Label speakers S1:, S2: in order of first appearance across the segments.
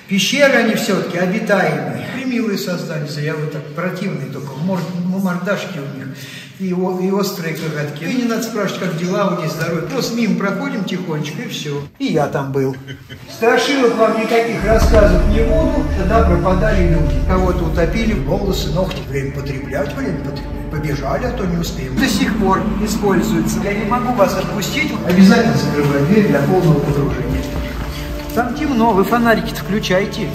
S1: Пещеры, они все-таки обитаемые. Примилые создались, я вот так противный только, мордашки у них и острые коготки. И не надо спрашивать, как дела у них, здоровье. Просто мимо проходим тихонечко, и все. И я там был. Страшилок вам никаких рассказывать не буду, тогда пропадали люди. Кого-то утопили, волосы, ногти, время потреблять, побежали, а то не успеем. До сих пор используется. Я не могу вас отпустить, обязательно закрываю дверь для полного погружения. Там темно, вы фонарики-то включайте.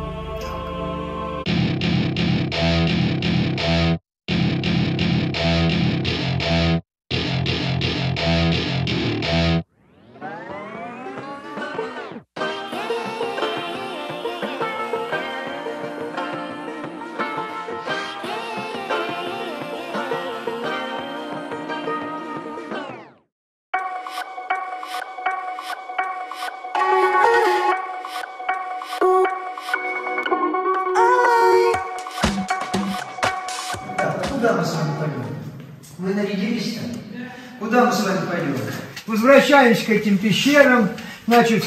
S1: Куда мы с вами пойдем? Вы нарядились-то? Куда мы с вами пойдем? Возвращаемся к этим пещерам. Значит,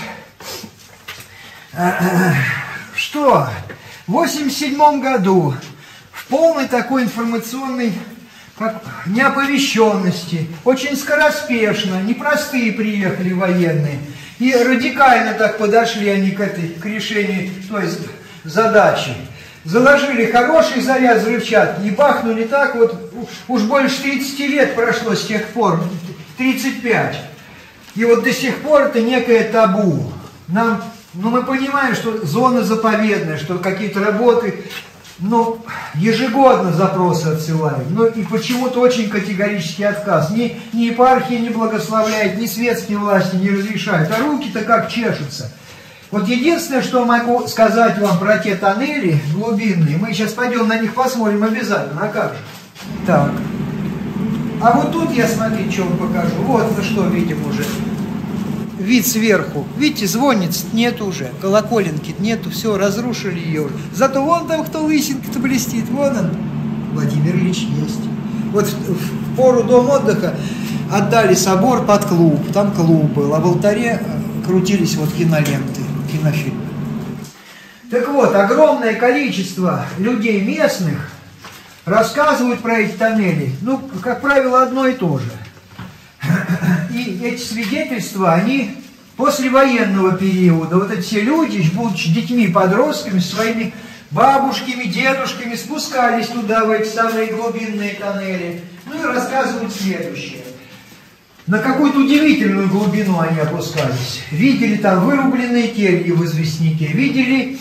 S1: что? В 1987 году в полной такой информационной неоповещенности, очень скороспешно, непростые приехали военные, и радикально так подошли они к решению той задачи. Заложили хороший заряд взрывчатки и бахнули так вот, уж больше 30 лет прошло с тех пор, 35. И вот до сих пор это некое табу. Мы понимаем, что зона заповедная, что какие-то работы, ежегодно запросы отсылают. И почему-то очень категорический отказ. Ни епархия не благословляет, ни светские власти не разрешают. А руки-то как чешутся. Вот единственное, что могу сказать вам про те тоннели глубинные, мы сейчас пойдем на них посмотрим обязательно, а как же? Так. А вот тут я, смотрите, что вам покажу. Вот мы что видим уже. Вид сверху. Видите, звонниц нет уже, колоколенки нету, все, разрушили ее уже. Зато вон там кто лысинка-то блестит, вон он. Владимир Ильич есть. Вот в пору Дом отдыха отдали собор под клуб, там клуб был, а в алтаре крутились вот киноленты. Кинофильмы. Так вот, огромное количество людей местных рассказывают про эти тоннели, как правило, одно и то же. И эти свидетельства, они после военного периода, вот эти все люди, будучи детьми, подростками, своими бабушками, дедушками, спускались туда, в эти самые глубинные тоннели, и рассказывают следующее. На какую-то удивительную глубину они опускались. Видели там вырубленные кельи в известняке, видели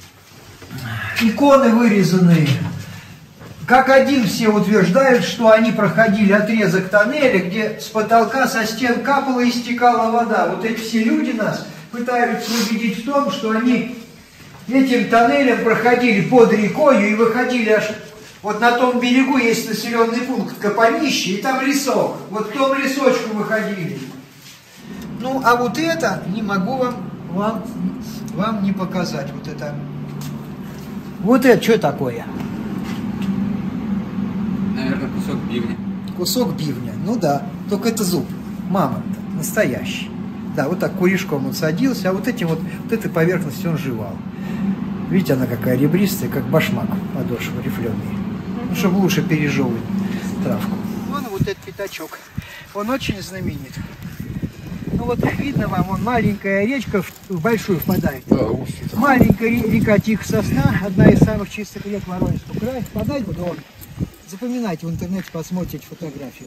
S1: иконы вырезанные. Как один все утверждают, что они проходили отрезок тоннеля, где с потолка, со стен капала и стекала вода. Вот эти все люди нас пытаются убедить в том, что они этим тоннелем проходили под рекой и выходили аж... Вот на том берегу есть населенный пункт Капанище, и там лесок. Вот в том лесочку выходили. А вот это не могу вам не показать. Вот это. Вот это что такое?
S2: Наверное, кусок бивня.
S1: Кусок бивня, да. Только это зуб. Мамонт настоящий. Да, вот так куришком он садился, а вот этой поверхностью он жевал. Видите, она какая ребристая, как башмак подошва рифленый. Чтобы лучше пережевывать травку. Вон вот этот пятачок. Он очень знаменит. Вот видно вам, вон маленькая речка в большую впадает. Маленькая река Тихо-Сосна, одна из самых чистых рек Воронежского края. Впадает в Дон. Запоминайте, в интернете посмотрите эти фотографии.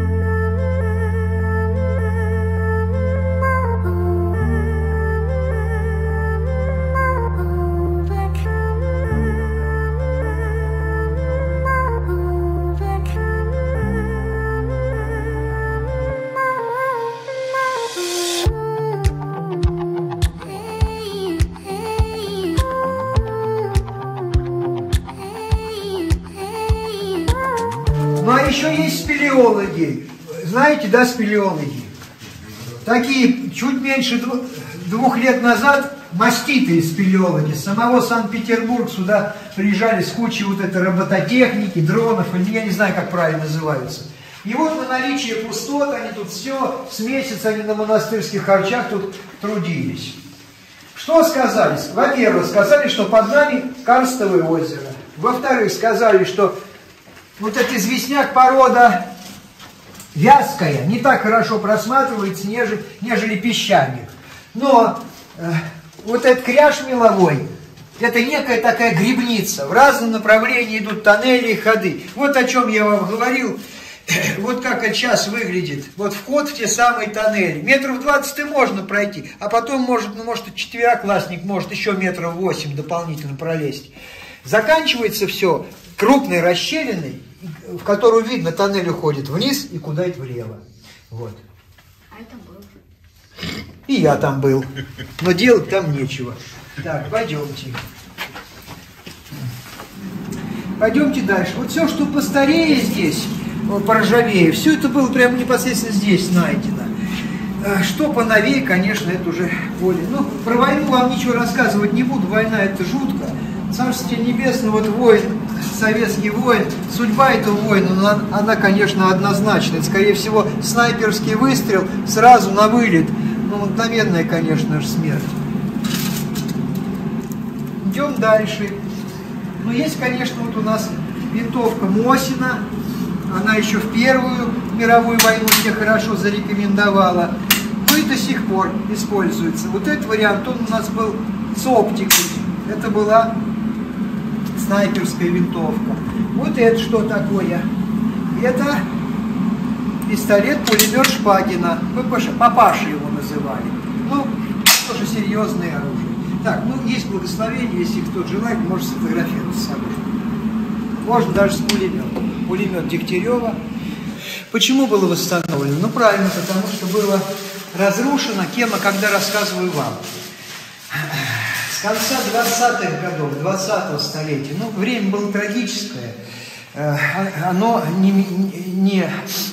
S1: А еще есть спелеологи. Знаете, да, спелеологи? Такие чуть меньше 2 лет назад маститые спелеологи с самого Санкт-Петербурга сюда приезжали с кучей вот этой робототехники, дронов, я не знаю, как правильно называются. И вот на наличие пустот, они тут все, с месяца они на монастырских харчах тут трудились. Что сказали? Во-первых, сказали, что под нами карстовое озеро. Во-вторых, сказали, что вот этот известняк порода вязкая, не так хорошо просматривается, нежели песчаник. Но вот этот кряж меловой, это некая такая грибница. В разном направлении идут тоннели и ходы. Вот о чем я вам говорил. Вот как это сейчас выглядит. Вот вход в те самые тоннели. Метров 20 и можно пройти. А потом, может четвероклассник может еще метров 8 дополнительно пролезть. Заканчивается все крупной расщелиной, в которую видно, тоннель уходит вниз и куда-то влево. Вот.
S3: А это был.
S1: И я там был. Но делать там нечего. Так, пойдемте. Пойдемте дальше. Вот все, что постарее здесь, поржавее, все это было прямо непосредственно здесь найдено. Что поновее, конечно, это уже более. Ну, про войну вам ничего рассказывать не буду. Война это жутко. Царствие небесное, вот воин, советский воин, судьба этого воина, она, конечно, однозначная. Это, скорее всего, снайперский выстрел сразу на вылет. Ну, мгновенная, конечно же, смерть. Идем дальше. Ну, есть, конечно, вот у нас винтовка Мосина. Она еще в Первую мировую войну все хорошо зарекомендовала. Ну и до сих пор используется. Вот этот вариант, он у нас был с оптикой. Это была снайперская винтовка. Вот это что такое? Это пистолет-пулемет Шпагина. Папаша его называли. Ну, тоже серьезное оружие. Так, ну, есть благословение, если кто желает, может сфотографировать с собой. Можно даже с пулеметом. Пулемет Дегтярева. Почему было восстановлено? Ну, правильно, потому что было разрушено, кем, а когда рассказываю вам. С конца 20-х годов, 20-го столетия, ну, время было трагическое, оно не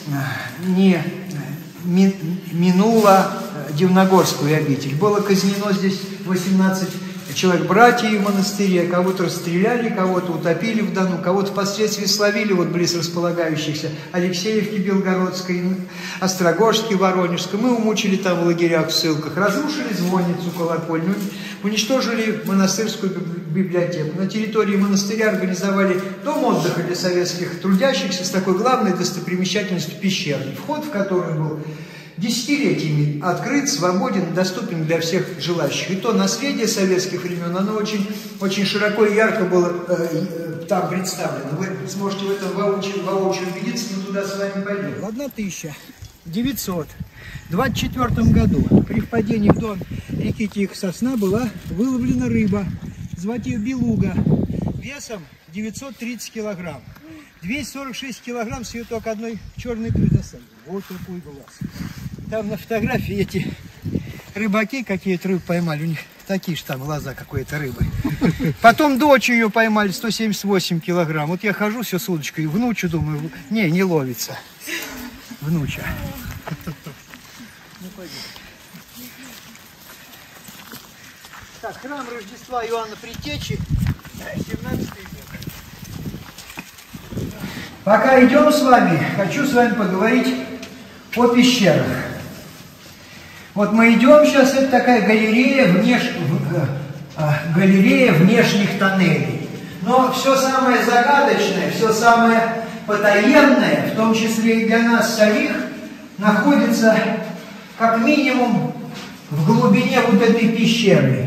S1: минуло Дивногорскую обитель. Было казнено здесь 18 человек братьев в монастыре, кого-то расстреляли, кого-то утопили в Дону, кого-то впоследствии словили вот близ располагающихся Алексеевки Белгородской, Острогожской, Воронежской. Мы умучили там в лагерях, в ссылках, разрушили звонницу, колокольню, уничтожили монастырскую библиотеку. На территории монастыря организовали дом отдыха для советских трудящихся с такой главной достопримечательностью пещерный, вход в который был десятилетиями открыт, свободен, доступен для всех желающих. И то наследие советских времен, оно очень, очень широко и ярко было там представлено. Вы сможете в этом воочию убедиться, мы туда с вами пойдем. В 1924 году при впадении в дон реки Тихая Сосна была выловлена рыба. Звать ее белуга. Весом 930 килограмм. 246 килограмм с ее только одной черной икры достали. Вот такой глаз. Там на фотографии эти рыбаки какие-то рыбы поймали. У них такие же там глаза какой-то рыбы. Потом дочь ее поймали, 178 килограмм. Вот я хожу все с удочкой, внучу, думаю, не ловится. Внуча. Так, храм Рождества Иоанна Предтечи, 17 век. Пока идем с вами, хочу с вами поговорить о пещерах. Вот мы идем сейчас, это такая галерея внешних тоннелей. Но все самое загадочное, все самое потаенное, в том числе и для нас самих, находится как минимум в глубине вот этой пещеры.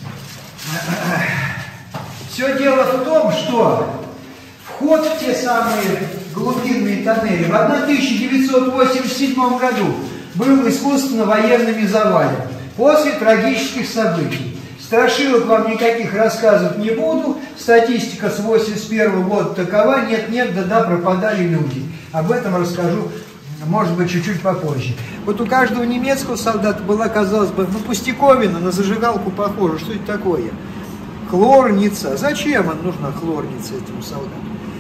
S1: Все дело в том, что вход в те самые глубинные тоннели в 1987 году был искусственно военными завален после трагических событий. Страшилок вам никаких рассказывать не буду. Статистика с 1981 года такова. Нет, да, пропадали люди. Об этом расскажу, может быть, чуть-чуть попозже. Вот у каждого немецкого солдата была, казалось бы, ну, пустяковина, на зажигалку похожа. Что это такое? Хлорница. Зачем она нужна, хлорница, этому солдату?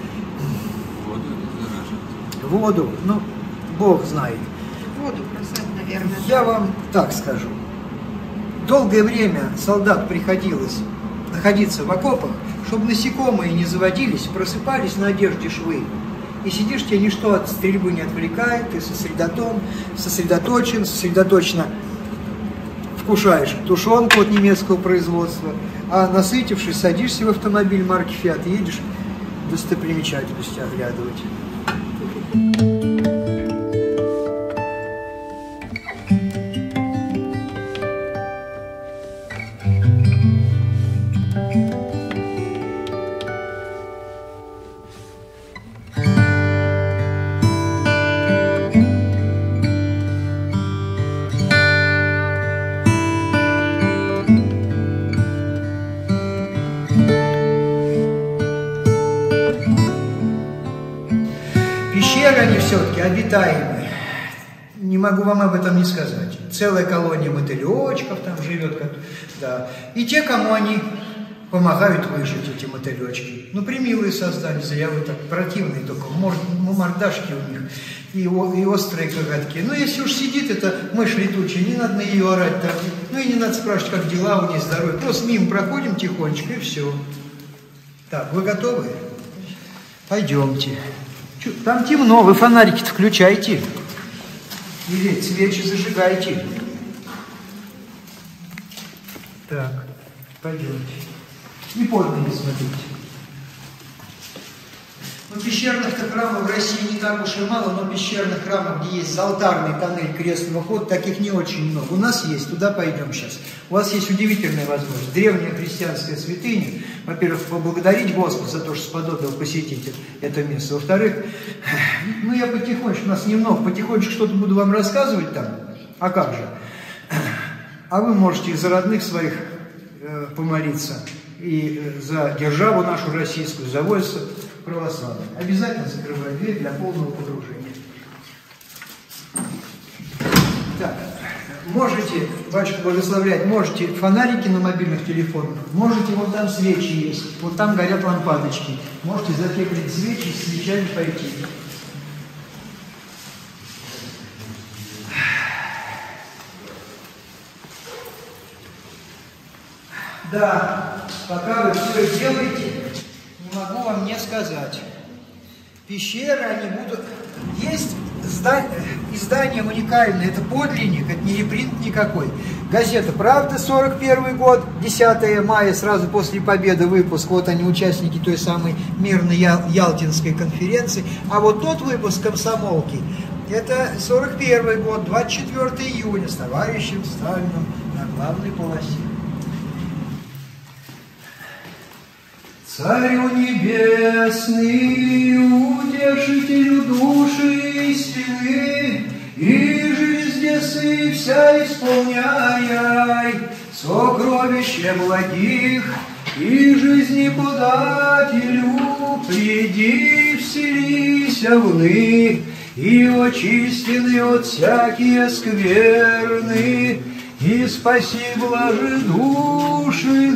S1: Воду, ну, Бог знает.
S3: Воду бросать, наверное.
S1: Я вам так скажу. Долгое время солдат приходилось находиться в окопах, чтобы насекомые не заводились, просыпались на одежде швы. И сидишь, тебя ничто от стрельбы не отвлекает, ты сосредоточена вкушаешь тушенку от немецкого производства, а насытившись, садишься в автомобиль марки Fiat и едешь достопримечательности оглядывать. Пещеры, они все-таки обитаемые. Не могу вам об этом не сказать. Целая колония мотылечков там живет. Да. И те, кому они помогают выжить, эти мотылечки. Ну, примилые создания, заявы так противные, только мордашки у них и острые коготки. Ну, если уж сидит эта мышь летучая, не надо на ее орать там. Ну, и не надо спрашивать, как дела у нее, здоровье. Просто мимо проходим тихонечко, и все. Так, вы готовы? Пойдемте. Там темно, вы фонарики-то включайте. Или свечи зажигайте. Так, пойдемте. И под ноги смотрите. Ну, пещерных-то храмов в России не так уж и мало, но пещерных храмов, где есть алтарный тоннель крестного хода, таких не очень много. У нас есть, туда пойдем сейчас. У вас есть удивительная возможность. Древняя христианская святыня. Во-первых, поблагодарить Господа за то, что сподобил посетить это место. Во-вторых, ну я потихонечку, у нас немного, потихонечку что-то буду вам рассказывать там. А как же? А вы можете и за родных своих помолиться, и за державу нашу российскую, за войско православное. Обязательно закрывай дверь для полного погружения. Так, можете, батюшка благословлять, можете фонарики на мобильных телефонах, можете, вот там свечи есть, вот там горят лампадочки, можете затеплить свечи, с свечами пойти. Да, пока вы все делаете, не могу вам не сказать. Пещеры, они будут... Есть издание уникальное, это подлинник, это не репринт никакой. Газета «Правда», 41 год, 10 мая, сразу после победы выпуск. Вот они, участники той самой мирной Ялтинской конференции. А вот тот выпуск «Комсомолки», это 41 год, 24 июня, с товарищем Сталиным на главной полосе. Царю небесный, утешителю души истины, и жизнь десы вся исполняй, сокровище благих, и жизни подателю, приди, вселися вны, и очистены от всякие скверны, и спаси, блажи души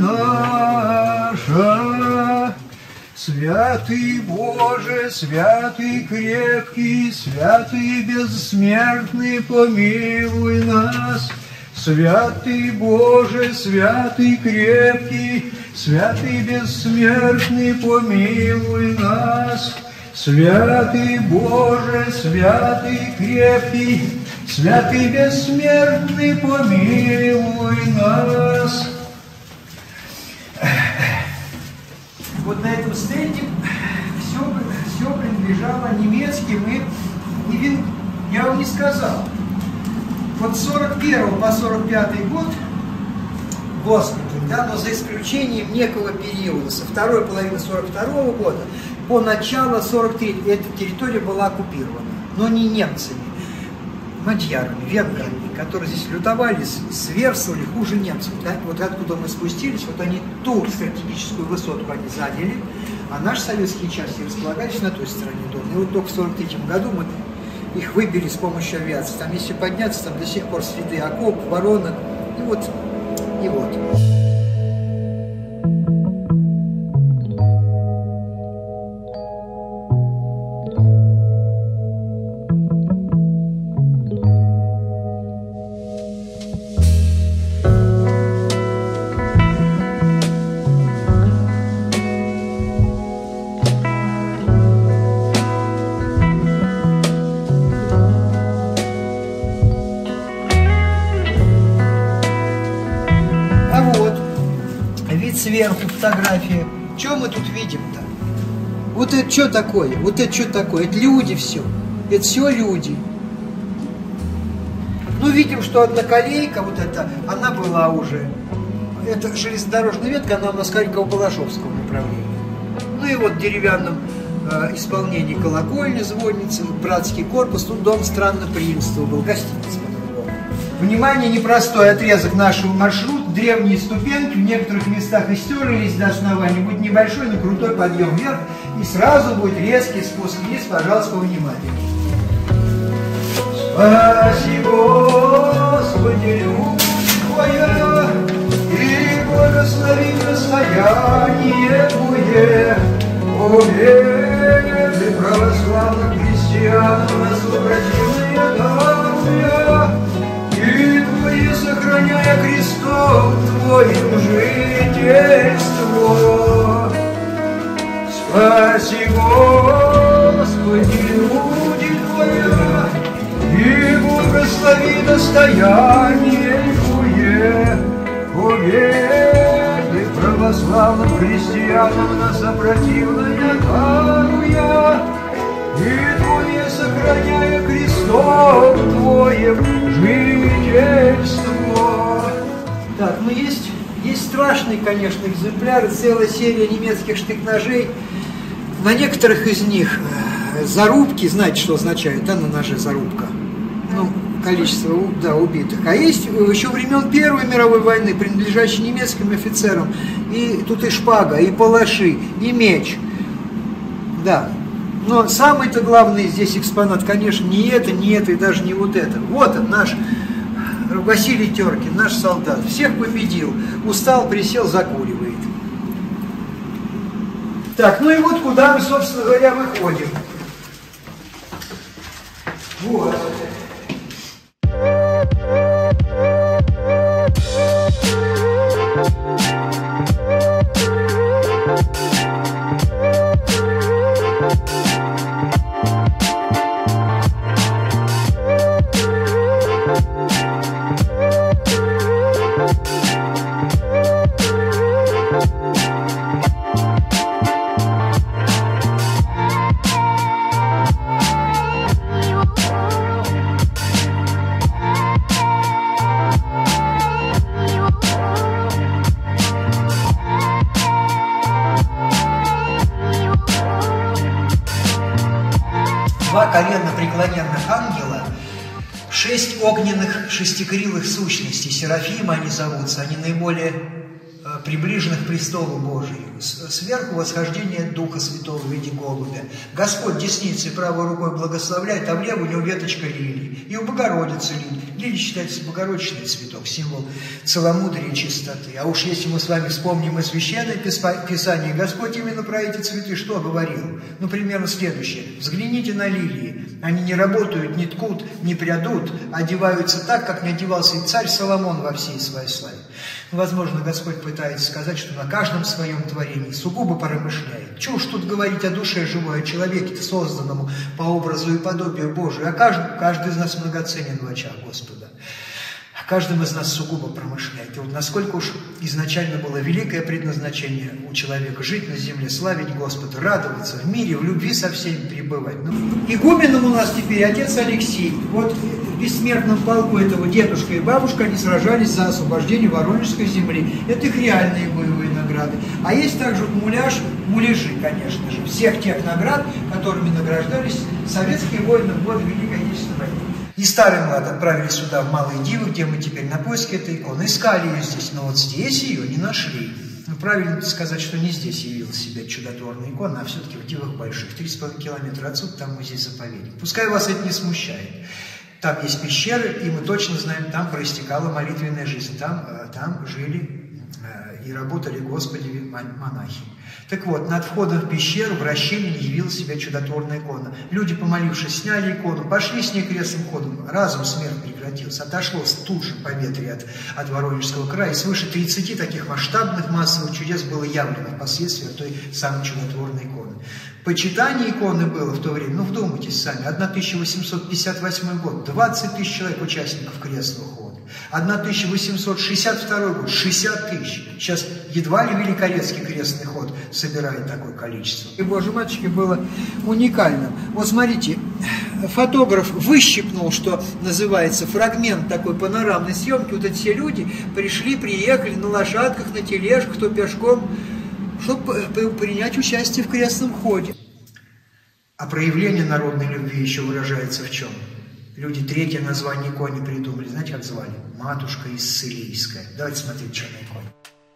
S1: наша. Святый Боже, святый крепкий, святый бессмертный, помилуй нас. Святый Боже, святый крепкий, святый бессмертный, помилуй нас. Святый Боже, святый крепкий, святый бессмертный, помилуй нас. Вот на этом стенде все принадлежало немецким, и я вам не сказал. Вот с 41 по 45 год госпиталь, да, но за исключением некого периода, со второй половины 42 года по начало 43 эта территория была оккупирована, но не немцами, мадьярами, венграми, которые здесь лютовали, сверстывали хуже немцев. Да? Вот откуда мы спустились, вот они ту стратегическую высотку они заняли, а наши советские части располагались на той стороне дома. И вот только в 43 году мы их выбили с помощью авиации. Там, если подняться, там до сих пор следы окопов, воронок, и вот. сверху фотография. Что мы тут видим-то? Вот это что такое? Вот это что такое? Это люди все. Это все люди. Ну, видим, что одноколейка, вот эта, она была уже. Это железнодорожная ветка, она у нас Харьково-Балашовского направления. Ну и вот в деревянном исполнении колокольня, звонница, братский корпус, тут дом странноприимства был, гостиница. Внимание, непростой отрезок нашего маршрута, древние ступеньки, в некоторых местах истерлись до основания, будет небольшой, но крутой подъем вверх, и сразу будет резкий спуск вниз, пожалуйста, внимательно. Спаси, Господи, любовь Твоя, и благослови настояние Твое, о вере православных христиан, нас обратимые даруя, и Твои, сохраняя крестом Твоим жительство. Спаси, Господи, люди Твоя, и благослови достояние Твое, о вере православным христианам нас обратимая даруя, и Твое, сохраняя крестом Твоим жительство. Так, ну есть страшные, конечно, экземпляры, целая серия немецких штык-ножей. На некоторых из них зарубки, знаете, что означает, да, на ноже зарубка? Ну, количество, да, убитых. А есть еще времен Первой мировой войны, принадлежащие немецким офицерам. И тут и шпага, и палаши, и меч. Да. Но самый-то главный здесь экспонат, конечно, не это, и даже не вот это. Вот он, наш Василий Теркин, наш солдат. Всех победил. Устал, присел, закуривает. Так, ну и вот куда мы, собственно говоря, выходим. Вот. Два коленно-преклоненных ангела, 6 огненных шестикрылых сущностей, серафимы они зовутся, они наиболее приближены к престолу Божию. Сверху восхождение Духа Святого в виде голубя. Господь десницей правой рукой благословляет, а влево у него веточка лилии. И у Богородицы лилии. Лилия считается богородичный цветок, символ целомудрия и чистоты. А уж если мы с вами вспомним из Священного Писания, Господь именно про эти цветы что говорил? Ну, примерно следующее. Взгляните на лилии. Они не работают, не ткут, не прядут, одеваются так, как не одевался и царь Соломон во всей своей славе. Возможно, Господь пытается сказать, что на каждом своем творении сугубо поразмышляет. Чего уж тут говорить о душе живой, о человеке, созданному по образу и подобию Божию. А каждый из нас многоценен в очах Господа. А каждым из нас сугубо промышляет. И вот насколько уж изначально было великое предназначение у человека жить на земле, славить Господа, радоваться в мире, в любви со всеми пребывать. Ну, игуменом у нас теперь отец Алексей. Вот в бессмертном полку этого дедушка и бабушка, они сражались за освобождение Воронежской земли. Это их реальные боевые награды. А есть также муляжи, конечно же, всех тех наград, которыми награждались советские воины в годы Великой Отечественной войны. И старый млад отправили сюда, в Малые Дивы, где мы теперь на поиске этой иконы. Искали ее здесь, но вот здесь ее не нашли. Ну, правильно сказать, что не здесь явилась себя чудотворная икона, а все-таки в Дивах Больших. 3,5 километра отсюда, там музей-заповедник. Пускай вас это не смущает. Там есть пещеры, и мы точно знаем, там проистекала молитвенная жизнь. Там жили и работали Господи монахи. Так вот, над входом в пещеру в расщелине явилась себя чудотворная икона. Люди, помолившись, сняли икону, пошли с ней крестным ходом. Разом смерть прекратился. Отошло тут же по ветре от Воронежского края. И свыше 30 таких масштабных массовых чудес было явлено впоследствии от той самой чудотворной иконы. Почитание иконы было в то время, ну вдумайтесь сами, 1858 год, 20 тысяч человек участников крестного хода. 1862 год, 60 тысяч. Сейчас едва ли Великорецкий крестный ход собирает такое количество. И, Боже матушки, было уникально. Вот смотрите, фотограф выщипнул, что называется, фрагмент такой панорамной съемки. Вот эти все люди приехали на лошадках, на тележках, кто пешком, чтобы принять участие в крестном ходе. А проявление народной любви еще выражается в чем? Люди третье название иконы придумали. Знаете, как звали? Матушка Исцелийская. Давайте смотреть, что на иконе.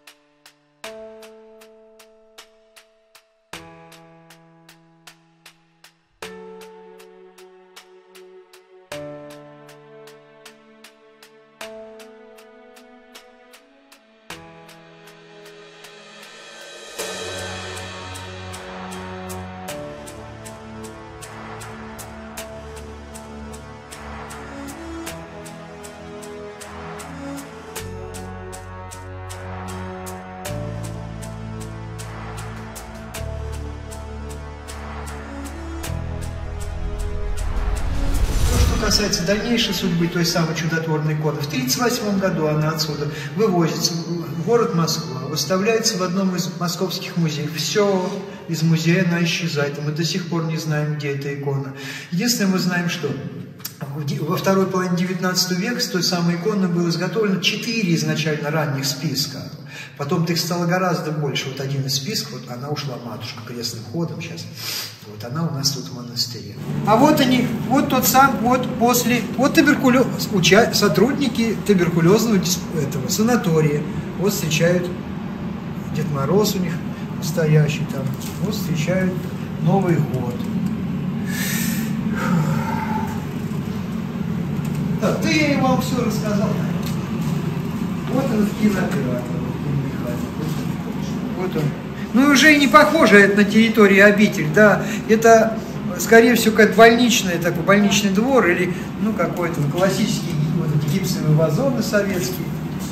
S1: Касается дальнейшей судьбы той самой чудотворной иконы. В 1938 году она отсюда вывозится в город Москва, выставляется в одном из московских музеев. Все, из музея она исчезает, и мы до сих пор не знаем, где эта икона. Единственное, мы знаем, что во второй половине 19 века с той самой иконы было изготовлено 4 изначально ранних списка. Потом их стало гораздо больше. Вот один из списков, вот она ушла, матушка, крестным ходом сейчас. Вот она у нас тут в монастыре. А вот они, вот тот сам, вот после, вот сотрудники туберкулезного этого санатория. Вот встречают Дед Мороз у них настоящий там. Вот встречают Новый год. Так, да я вам все рассказал. Вот он кинооператор. Вот он. Ну, уже и не похоже это на территорию обитель, да. Это, скорее всего, какой-то больничный, такой больничный двор или, ну, какой-то классический, вот эти гипсовые вазоны советские.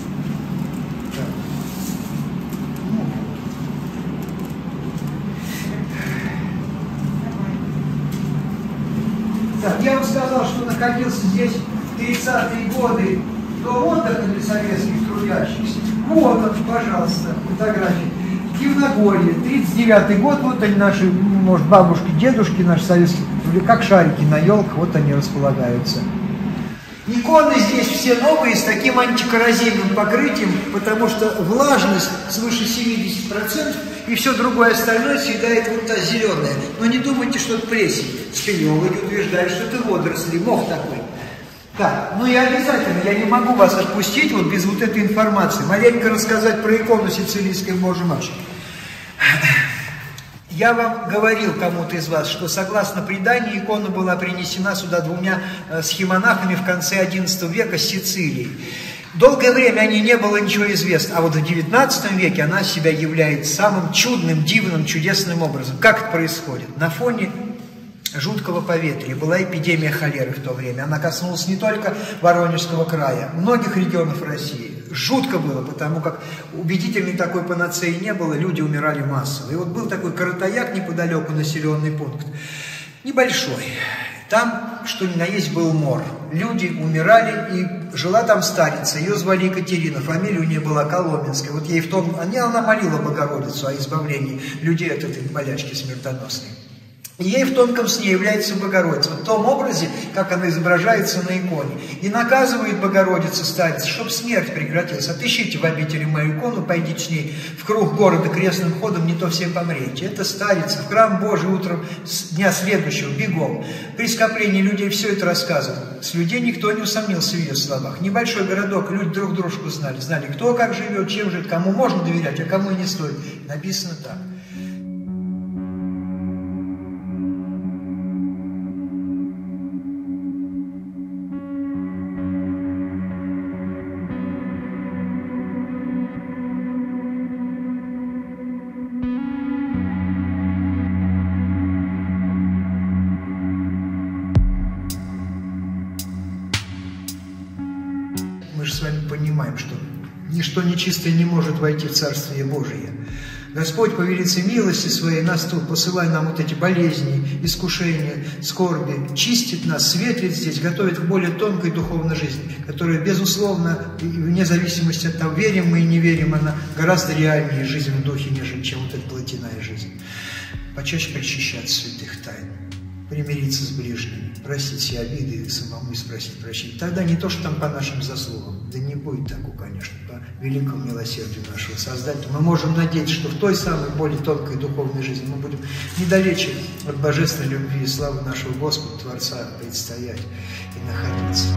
S1: Так, я вам сказал, что находился здесь в 30-е годы дом отдыха для советских трудящихся. Вот он, пожалуйста, фотографии. Дивногорье, 39-й год, вот они наши, может, бабушки, дедушки наши советские, как шарики на елках, вот они располагаются. Иконы здесь все новые, с таким антикоррозийным покрытием, потому что влажность свыше 70%, и все другое остальное съедает вот та зеленая. Но не думайте, что это плесень. Спелеологи утверждают, что это водоросли, мох такой. Так, ну и обязательно, я не могу вас отпустить вот без вот этой информации. Маленько рассказать про икону Сицилийской Божьей Матушки. Я вам говорил кому-то из вас, что согласно преданию икона была принесена сюда 2 схимонахами в конце XI века с Сицилии. Долгое время о ней не было ничего известно, а вот в XIX веке она себя являет самым чудным, дивным, чудесным образом. Как это происходит? На фоне жуткого поветрия была эпидемия холеры в то время. Она коснулась не только Воронежского края, многих регионов России. Жутко было, потому как убедительной такой панацеи не было, люди умирали массово. И вот был такой Каратаяк неподалеку, населенный пункт, небольшой. Там, что ни на есть, был мор. Люди умирали, и жила там старица. Ее звали Екатерина, фамилия у нее была Коломенская. Вот ей она молила Богородицу о избавлении людей от этой болячки смертоносной. И ей в тонком сне является Богородица, в том образе, как она изображается на иконе. И наказывает Богородица старец, чтобы смерть прекратилась. Отыщите в обители мою икону, пойдите с ней в круг города крестным ходом, не то все помрете. Это старица в храм Божий утром дня следующего, бегом. При скоплении людей все это рассказывал. С людей никто не усомнился в ее словах. Небольшой городок, люди друг дружку знали. Знали, кто как живет, чем живет, кому можно доверять, а кому и не стоит. Написано так. Мы же с вами понимаем, что ничто нечистое не может войти в Царствие Божие. Господь по велице милости своей нас тут, посылая нам вот эти болезни, искушения, скорби, чистит нас, светлит здесь, готовит к более тонкой духовной жизни, которая, безусловно, вне зависимости от того, верим мы и не верим, она гораздо реальнее жизнь в духе, нежели чем вот эта плотяная жизнь. Почаще причащаться святых тайн, примириться с ближними, простить все обиды и самому спросить прощения. Тогда не то, что там по нашим заслугам, да не будет такого, конечно, по великому милосердию нашего Создателя. Мы можем надеяться, что в той самой более тонкой духовной жизни мы будем недалече от божественной любви и славы нашего Господа, Творца, предстоять и находиться.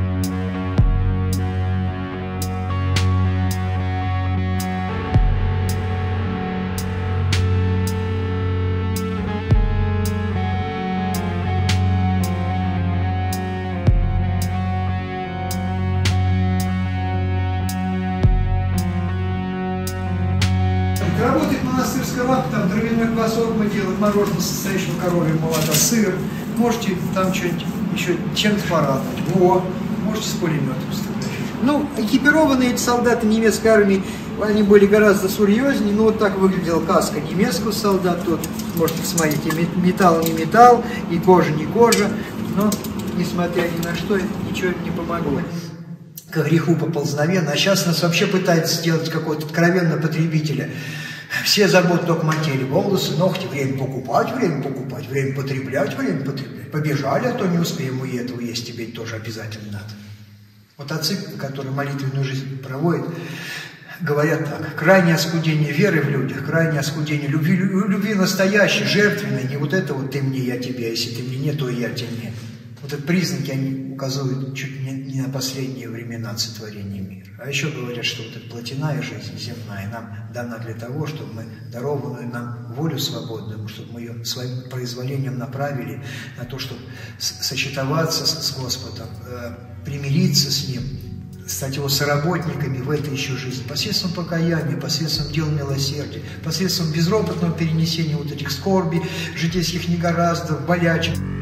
S1: Работает монастырская лампа, там дровяной квасок мы делаем, мороженое, состоящего коровьего молока, сыр. Можете там что-нибудь еще чем-то порадовать. Во, можете с пулеметом сфотографировать. Ну, экипированные эти солдаты немецкой армии, они были гораздо серьезнее. Ну, вот так выглядела каска немецкого солдата. Тут, можете посмотреть, и металл не металл, и кожа не кожа. Но, несмотря ни на что, ничего не помогло. К греху поползновенно, а сейчас нас вообще пытается сделать какого-то откровенного потребителя. Все заботы только о теле, волосы, ногти, время покупать, время потреблять, время потреблять. Побежали, а то не успеем, и этого есть, тебе тоже обязательно надо. Вот отцы, которые молитвенную жизнь проводят, говорят так: крайнее оскудение веры в людях, крайнее оскудение любви настоящей, жертвенной, не вот это вот ты мне, я тебе, а если ты мне нет, то и я тебе. Вот эти признаки, они указывают чуть не на последние времена сотворения мира. А еще говорят, что вот эта плотяная жизнь земная нам дана для того, чтобы мы дарованную нам волю свободную, чтобы мы ее своим произволением направили на то, чтобы сочетоваться с Господом, примириться с Ним, стать Его соработниками в этой еще жизни, посредством покаяния, посредством дел милосердия, посредством безропотного перенесения вот этих скорбей, житейских негораздов, болячек.